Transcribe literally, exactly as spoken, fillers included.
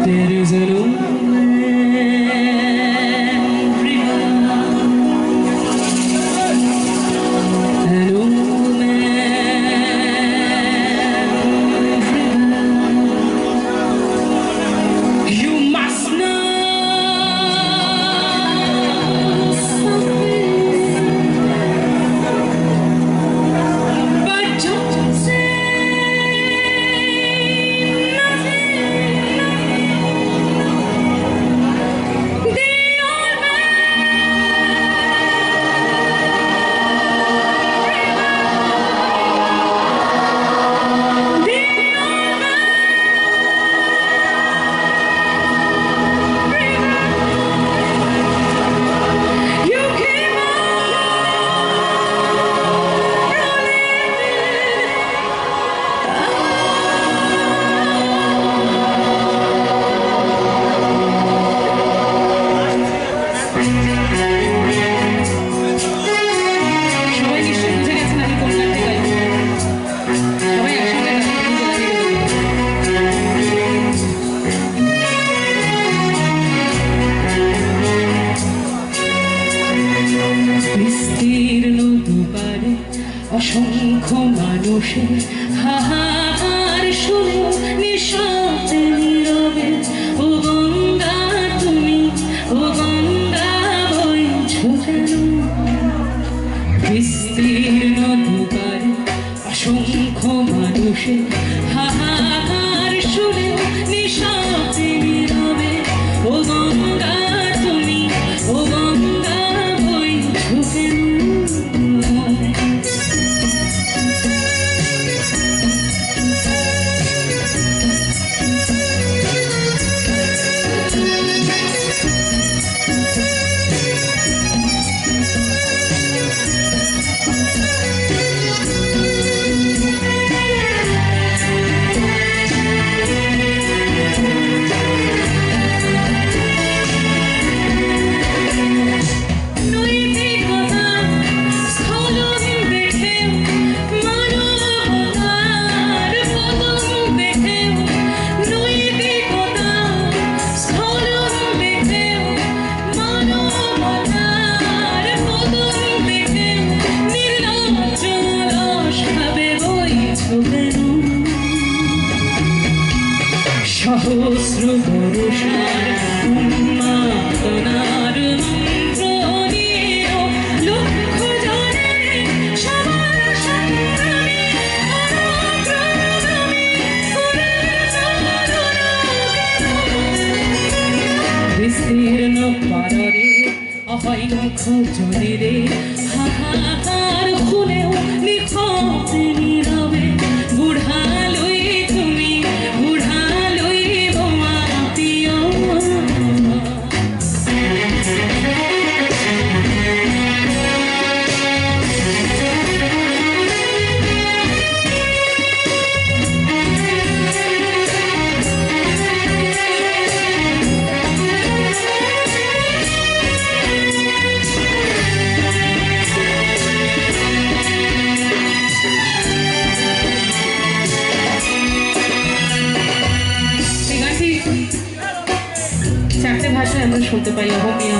There is an old man river, an old man river. You must know something, but don't say অসংখ্য মানুষের হাহাকার শুনে নিঃশব্দে নীরবে ও গঙ্গা তুমি ও গঙ্গা বইছো কেন বিস্তীর্ণ দুপারে অসংখ্য মানুষের হাহাকার শুনে নিঃশব্দে নীরবে ও গঙ্গা তুমি ও গঙ্গা বইছো কেন সহস্র বর্ষার উন্মাদনার মন্ত্র নিয়েও লক্ষ জনের সবার সংগ্রামী অনুপ্রণামী বিস্তীর্ণ পারে অসংখ্য জনেরে হাহাকার খুলেও নিখতে নীরবে বুড়ালই তুমি চারটে ভাষায় আমরা শুনতে পাই অহমিয়া